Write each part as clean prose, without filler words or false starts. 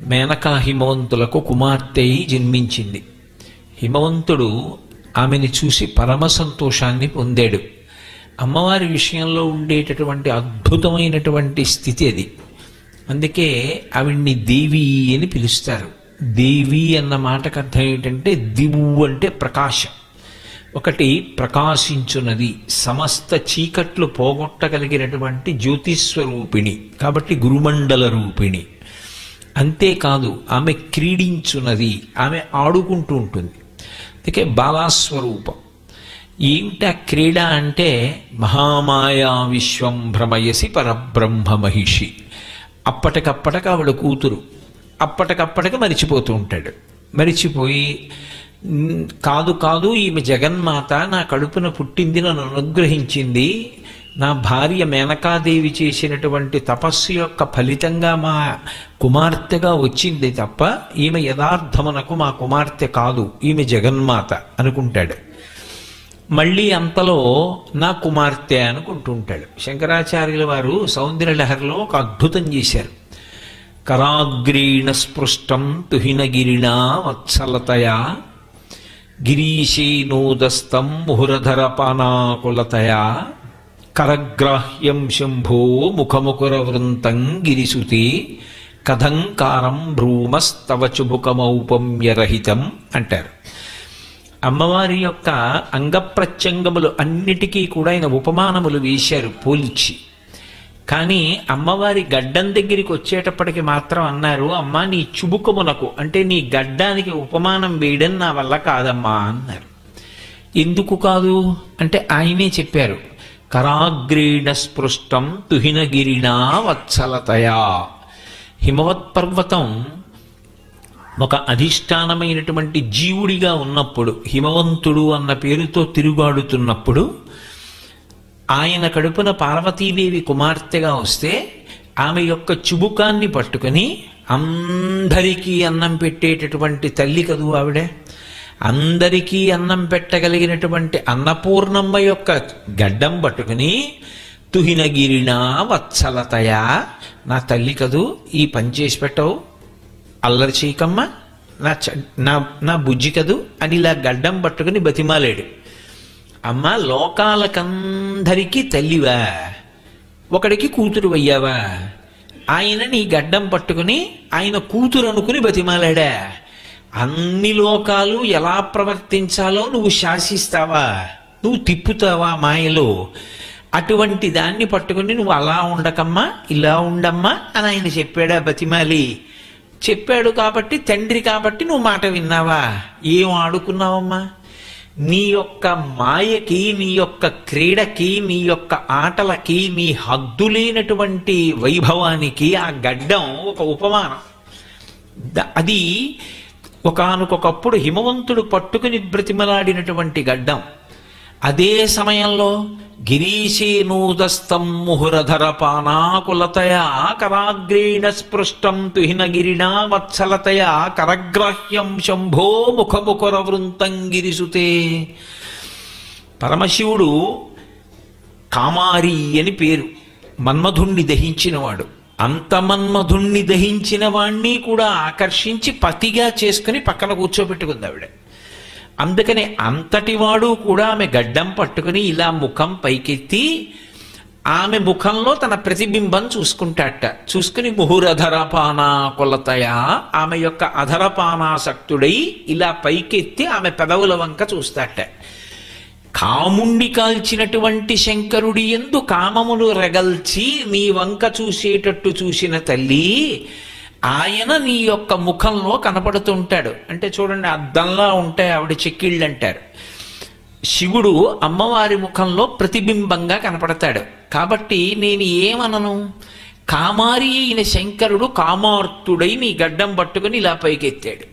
మేనకా హిమవంతులకు కుమార్తె అయి జన్మించింది. హిమవంతుడు ఆమెని చూసి పరమ సంతోషాన్ని పొందాడు. అమ్మవారి విషయంలో ఉండేటటువంటి అద్భుతమైనటువంటి స్థితి అది. అందుకే ఆవిడ్ని దేవి అని పిలుస్తారు. దేవి అన్న మాటకు అర్థం ఏంటంటే దివు అంటే ప్రకాశం. ఒకటి ప్రకాశించున్నది, సమస్త చీకట్లు పోగొట్టగలిగినటువంటి జ్యోతిస్వరూపిణి, కాబట్టి గురుమండల రూపిణి. అంతేకాదు ఆమె క్రీడించున్నది, ఆమె ఆడుకుంటూ ఉంటుంది. అందుకే బాలాస్వరూపం. ఏమిటా క్రీడ అంటే మహామాయా విశ్వం భ్రమయసి పరబ్రహ్మ మహిషి. అప్పటికప్పటికి ఆవిడ కూతురు, అప్పటికప్పటికి మరిచిపోతూ ఉంటాడు. మరిచిపోయి కాదు కాదు ఈమె జగన్మాత, నా కడుపున పుట్టింది, నన్ను అనుగ్రహించింది, నా భార్య మేనకాదేవి చేసినటువంటి తపస్సు యొక్క ఫలితంగా మా కుమార్తెగా వచ్చింది తప్ప ఈమె యథార్థమునకు మా కుమార్తె కాదు, ఈమె జగన్మాత అనుకుంటాడు. మళ్ళీ అంతలో నా కుమార్తె అనుకుంటుంటాడు. శంకరాచార్యుల వారు సౌందర్యలహరిలో ఒక అద్భుతం చేశారు. కరాగ్రీణ స్పృష్టం తుహినగిరిణా వత్సలతయా గిరీశేనోదస్తం ముహురధరపానాకులతయా కరగ్రాహ్యం శంభో ముఖముకురవృంతం గిరిసుతే కథంకారం భ్రూమస్తవ చుబుకమౌపమ్యరహితం అంటారు. అమ్మవారి యొక్క అంగప్రత్యంగములు అన్నిటికీ కూడా ఆయన ఉపమానములు వేశారు పోల్చి. కానీ అమ్మవారి గడ్డం దగ్గరికి వచ్చేటప్పటికి మాత్రం అన్నారు, అమ్మా నీ చుబుకమునకు అంటే నీ గడ్డానికి ఉపమానం వేయడం నా వల్ల కాదమ్మా అన్నారు. ఎందుకు కాదు అంటే ఆయనే చెప్పారు, కరాగ్రీణ స్పృష్టం తుహినగిరిణా వత్సలతయా. హిమవత్ పర్వతం ఒక అధిష్టానమైనటువంటి జీవుడిగా ఉన్నప్పుడు, హిమవంతుడు అన్న పేరుతో తిరుగాడుతున్నప్పుడు, ఆయన కడుపున పార్వతీదేవి కుమార్తెగా వస్తే ఆమె యొక్క చుబుకాన్ని పట్టుకుని అందరికీ అన్నం పెట్టేటటువంటి తల్లి కదూ ఆవిడ. అందరికీ అన్నం పెట్టగలిగినటువంటి అన్నపూర్ణమ్మ యొక్క గడ్డం పట్టుకుని తుహినగిరినా వత్సలతయా, నా తల్లి కదూ, ఈ పని చేసి పెట్టవు, అల్లరి చేయకమ్మ, నా బుజ్జి కదూ అని ఇలా గడ్డం పట్టుకుని బతిమాలాడు. అమ్మ లోకాలకందరికీ తల్లివా, ఒకడికి కూతురు అయ్యావా, ఆయన నీ గడ్డం పట్టుకుని ఆయన కూతురు అనుకుని బతిమాలాడా, అన్ని లోకాలు ఎలా ప్రవర్తించాలో నువ్వు శాసిస్తావా, నువ్వు తిప్పుతావా మాయలో, అటువంటి దాన్ని పట్టుకుని నువ్వు అలా ఉండకమ్మా ఇలా ఉండమ్మా అని ఆయన చెప్పాడా బతిమాలి. చెప్పాడు కాబట్టి తండ్రి కాబట్టి నువ్వు మాట విన్నావా, ఏం ఆడుకున్నావమ్మా. నీ యొక్క మాయకి, నీ యొక్క క్రీడకి, నీ యొక్క ఆటలకి, నీ హద్దులేనటువంటి వైభవానికి ఆ గడ్డం ఒక ఉపమానం. అది ఒకానొకప్పుడు హిమవంతుడు పట్టుకుని బ్రతిమలాడినటువంటి గడ్డం. అదే సమయంలో గిరీశేనూదస్తం ముహురధరపానాకులతయా కరాగ్రీణ స్పృష్టం తుహినగిరిణా వత్సలతయా కరగ్రాహ్యం శంభో ముఖముకురవృంతం గిరిసుతే. పరమశివుడు కామారి అని పేరు, మన్మధుణ్ణి దహించినవాడు. అంత మన్మధుణ్ణి దహించిన వాణ్ణి కూడా ఆకర్షించి పతిగా చేసుకుని పక్కన కూర్చోబెట్టుకుంది ఆవిడ. అందుకని అంతటివాడు కూడా ఆమె గడ్డం పట్టుకుని ఇలా ముఖం పైకెత్తి ఆమె ముఖంలో తన ప్రతిబింబం చూసుకుంటాట. చూసుకుని ముహురధరపానా కొలతయా, ఆమె యొక్క అధరపానాసక్తుడై ఇలా పైకెత్తి ఆమె పెదవుల వంక చూస్తాట. కాముండి కాల్చినటువంటి శంకరుడి యందు కామమును రెగల్చి నీ వంక చూసేటట్టు చూసిన తల్లి ఆయన నీ యొక్క ముఖంలో కనపడుతుంటాడు. అంటే చూడండి, అద్దంలా ఉంటాయి ఆవిడ చెక్కిళ్ళు అంటారు. శివుడు అమ్మవారి ముఖంలో ప్రతిబింబంగా కనపడతాడు. కాబట్టి నేను ఏమనను, కామారి అయిన శంకరుడు కామార్తుడై నీ గడ్డం పట్టుకుని ఇలా పైకెత్తాడు.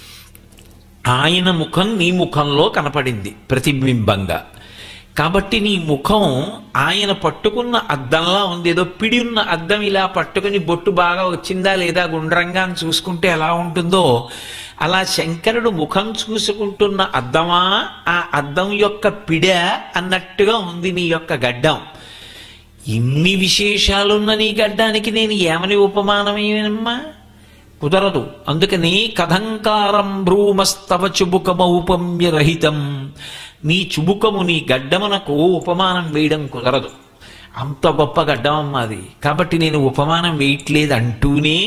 ఆయన ముఖం నీ ముఖంలో కనపడింది ప్రతిబింబంగా. కాబట్టి నీ ముఖం ఆయన పట్టుకున్న అద్దంలా ఉంది. ఏదో పిడి ఉన్న అద్దం ఇలా పట్టుకుని బొట్టు బాగా వచ్చిందా లేదా గుండ్రంగా అని చూసుకుంటే ఎలా ఉంటుందో అలా శంకరుడు ముఖం చూసుకుంటున్న అద్దమా, ఆ అద్దం యొక్క పిడ అన్నట్టుగా ఉంది నీ యొక్క గడ్డం. ఇన్ని విశేషాలున్న నీ గడ్డానికి నేను ఏమని ఉపమానమేనమ్మా? కుదరదు. అందుకని కథంకారం భ్రూమస్తవ చుబుకమౌపమ్య రహితం, నీ చుబుకము నీ గడ్డమునకు ఉపమానం వేయడం కుదరదు. అంత గొప్ప గడ్డం అమ్మాది, కాబట్టి నేను ఉపమానం వేయట్లేదు అంటూనే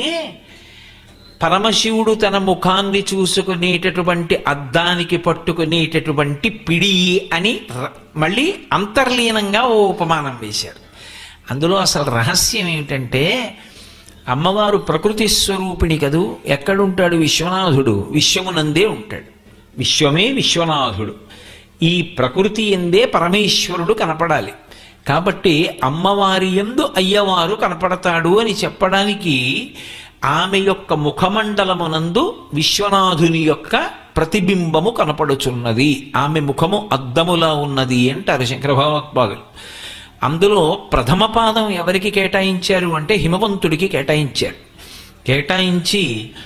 పరమశివుడు తన ముఖాన్ని చూసుకునేటటువంటి అద్దానికి పట్టుకునేటటువంటి పిడి అని మళ్ళీ అంతర్లీనంగా ఓ ఉపమానం వేశారు. అందులో అసలు రహస్యం ఏమిటంటే, అమ్మవారు ప్రకృతి స్వరూపిణి కదూ. ఎక్కడుంటాడు విశ్వనాథుడు? విశ్వమునందే ఉంటాడు. విశ్వమే విశ్వనాథుడు. ఈ ప్రకృతి ఎందే పరమేశ్వరుడు కనపడాలి. కాబట్టి అమ్మవారి యందు అయ్యవారు కనపడతాడు అని చెప్పడానికి ఆమె యొక్క ముఖమండలమునందు విశ్వనాథుని యొక్క ప్రతిబింబము కనపడుచున్నది. ఆమె ముఖము అద్దములా ఉన్నది అంటారు శంకర భగవత్పాదులు. అందులో ప్రథమ పాదం ఎవరికి కేటాయించారు అంటే హిమవంతుడికి కేటాయించారు. కేటాయించి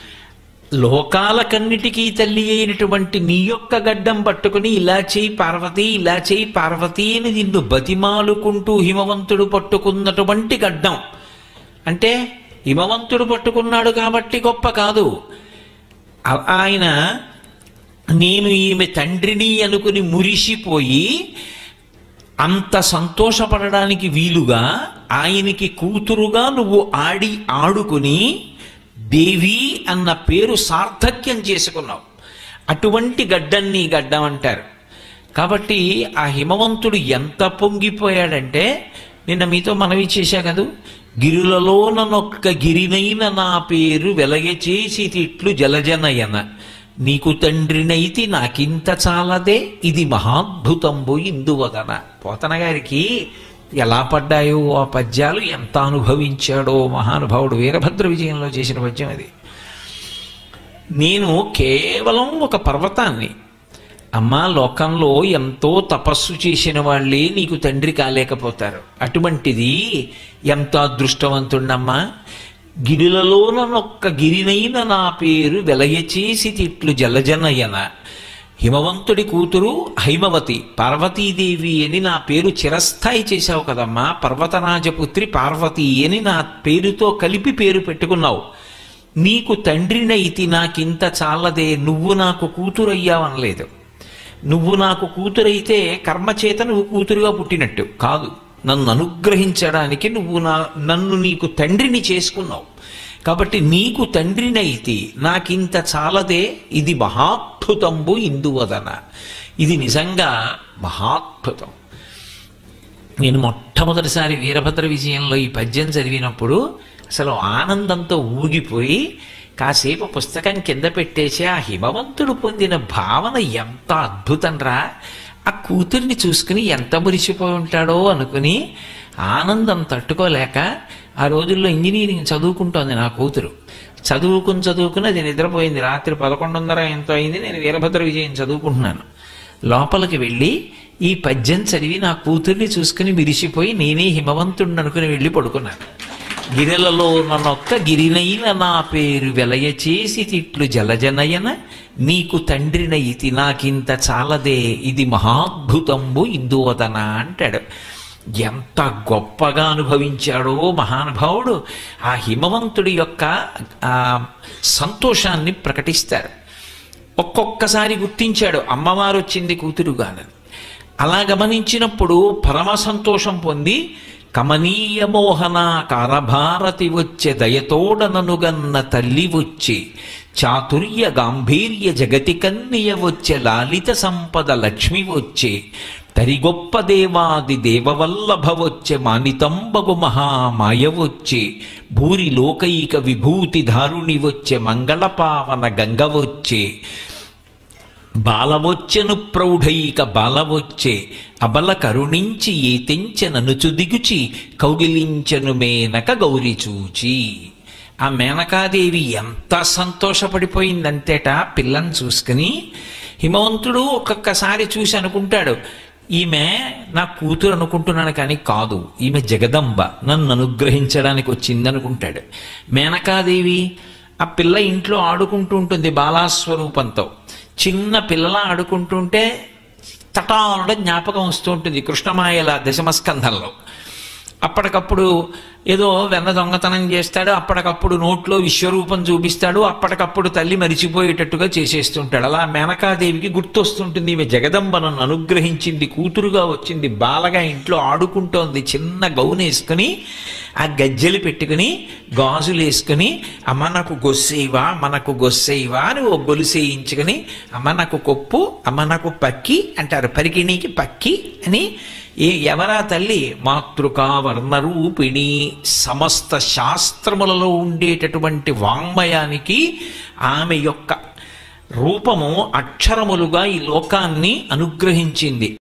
లోకాలకన్నిటికీ తల్లి అయినటువంటి నీ యొక్క గడ్డం పట్టుకుని ఇలా చేయి పార్వతి, ఇలా చేయి పార్వతి అని నిన్ను బతిమాలుకుంటూ హిమవంతుడు పట్టుకున్నటువంటి గడ్డం అంటే హిమవంతుడు పట్టుకున్నాడు కాబట్టి గొప్ప కాదు. ఆయన నేను ఈమె తండ్రిని అనుకుని మురిసిపోయి అంత సంతోషపడడానికి వీలుగా ఆయనకి కూతురుగా నువ్వు ఆడుకుని దేవి అన్న పేరు సార్థక్యం చేసుకున్నావు. అటువంటి గడ్డం నీ గడ్డం అంటారు. కాబట్టి ఆ హిమవంతుడు ఎంత పొంగిపోయాడంటే, నిన్న మీతో మనవి చేశా కదూ, గిరులలోనొక్క గిరినైన నా పేరు వెలగచేసి తిట్లు జలజనయన, నీకు తండ్రినైతి నాకింత చాలదే ఇది మహాద్భుతంబు ఇందువదన. పోతన గారికి ఎలా పడ్డాయో ఆ పద్యాలు, ఎంత అనుభవించాడో మహానుభావుడు. వీరభద్ర విజయంలో చేసిన పద్యం అది. నేను కేవలం ఒక పర్వతాన్ని, అమ్మా లోకంలో ఎంతో తపస్సు చేసిన వాళ్ళే నీకు తండ్రి కాలేకపోతారు. అటువంటిది ఎంత అదృష్టవంతుడమ్మా, గిరిలలోనొక్క గిరినైన నా పేరు వెలయచేసి తిట్లు జలజనయన, హిమవంతుడి కూతురు హైమవతి పార్వతీదేవి అని నా పేరు చిరస్థాయి చేశావు కదమ్మా. పర్వతరాజపుత్రి పార్వతి అని నా పేరుతో కలిపి పేరు పెట్టుకున్నావు. నీకు తండ్రినైతి నాకింత చాలదే, నువ్వు నాకు కూతురయ్యావనలేదు. నువ్వు నాకు కూతురైతే కర్మచేత నువ్వు కూతురుగా పుట్టినట్టు కాదు, నన్ను అనుగ్రహించడానికి నన్ను నీకు తండ్రిని చేసుకున్నావు. కాబట్టి నీకు తండ్రినైతి నాకింత చాలదే ఇది మహాద్భుతంబు ఇందువదన. ఇది నిజంగా మహాద్భుతం. నేను మొట్టమొదటిసారి వీరభద్ర విజయంలో ఈ పద్యం చదివినప్పుడు అసలు ఆనందంతో ఊగిపోయి కాసేపు పుస్తకం కింద పెట్టేసి ఆ హిమవంతుడు పొందిన భావన ఎంత అద్భుతం రా, ఆ కూతుర్ని చూసుకుని ఎంత మురిసిపోయి ఉంటాడో అనుకుని ఆనందం తట్టుకోలేక, ఆ రోజుల్లో ఇంజనీరింగ్ చదువుకుంటోంది నా కూతురు. చదువుకుని అది నిద్రపోయింది. రాత్రి 11:30 ఎంతో అయింది. నేను వీరభద్ర విజయం చదువుకుంటున్నాను. లోపలికి వెళ్ళి ఈ పద్యం చదివి నా కూతుర్ని చూసుకుని విరిసిపోయి నేనే హిమవంతుడిని అనుకుని వెళ్ళి పడుకున్నాను. గిరిలలో నన్నొక్క గిరినైన నా పేరు వెలయచేసి తిట్లు జలజనయన, నీకు తండ్రినైతి నాకింత చాలదే ఇది మహాద్భుతంబు ఇందువదన అంటాడు. ఎంత గొప్పగా అనుభవించాడో మహానుభావుడు. ఆ హిమవంతుడి యొక్క సంతోషాన్ని ప్రకటిస్తారు. ఒక్కొక్కసారి గుర్తించాడు అమ్మవారు వచ్చింది కూతురుగానని. అలా గమనించినప్పుడు పరమ సంతోషం పొంది, కమనీయ మోహన కారభారతి వచ్చే దయతోడననుగన్న తల్లి వచ్చి, చాతుర్య గాంభీర్య జగతి కన్నియ వచ్చే లాలిత సంపద లక్ష్మి వచ్చే, తరిగొప్ప దేవాది దేవవల్లభ వచ్చే మానితంబగు మహామాయ వచ్చే, భూరి లోకైక విభూతి ధారుణి వచ్చే మంగళపావన గంగ వచ్చే, బాలవొచ్చెను ప్రౌఢైక బాలవొచ్చే, అబల కరుణించి ఏతించెననుచు దిగుచి, కౌగిలించెను మేనక గౌరి చూచి. ఆ మేనకాదేవి ఎంత సంతోషపడిపోయిందంతేట పిల్లని చూసుకుని. హిమవంతుడు ఒక్కొక్కసారి చూసి అనుకుంటాడు, ఈమె నా కూతురు అనుకుంటున్నాను కానీ కాదు, ఈమె జగదంబ నన్ను అనుగ్రహించడానికి వచ్చిందనుకుంటాడు. మేనకాదేవి ఆ పిల్ల ఇంట్లో ఆడుకుంటూ ఉంటుంది బాలాస్వరూపంతో. చిన్న పిల్లల ఆడుకుంటుంటే తటానుడ జ్ఞాపకం వస్తూ ఉంటుంది కృష్ణమాయల దశమస్కంధంలో. అప్పటికప్పుడు ఏదో వెన్న దొంగతనం చేస్తాడు, అప్పటికప్పుడు నోట్లో విశ్వరూపం చూపిస్తాడు, అప్పటికప్పుడు తల్లి మరిచిపోయేటట్టుగా చేసేస్తుంటాడు. అలా మేనకాదేవికి గుర్తొస్తుంటుంది, ఈమె జగదంబను అనుగ్రహించింది, కూతురుగా వచ్చింది, బాలగా ఇంట్లో ఆడుకుంటోంది, చిన్న గౌను వేసుకుని ఆ గజ్జెలు పెట్టుకుని గాజులు వేసుకుని అమ్మ నాకు గొస్సేవా మనకు గొస్సేవా అని ఓ గొలుసేయించుకుని అమ్మ నాకు కొప్పు అమ్మ నాకు పక్కి అంటారు, పరికిణీకి పక్కి అని. ఎవరా తల్లి? మాతృకా వర్ణరూపిణి, సమస్త శాస్త్రములలో ఉండేటటువంటి వాంగ్మయానికి ఆమె యొక్క రూపము అక్షరములుగా ఈ లోకాన్ని అనుగ్రహించింది.